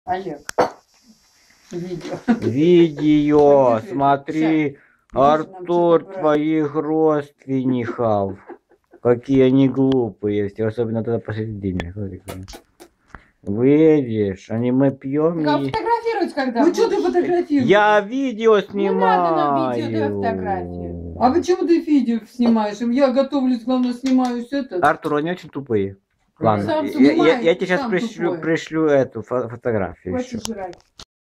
Олег. Видео. Видео, смотри, Артур твоих родственников. Какие они глупые, особенно тогда посередине. Видишь, мы пьем Как и... фотографировать когда? Ну что ты фотографируешь? Я видео Не надо нам видео, снимаю. давай фотографию. А почему ты видео снимаешь? Я готовлюсь, главное, снимаю все это. Артур, они очень тупые. Ладно, Сам я снимай, тебе сейчас сам пришлю тупой. эту фотографию. Хватит жрать.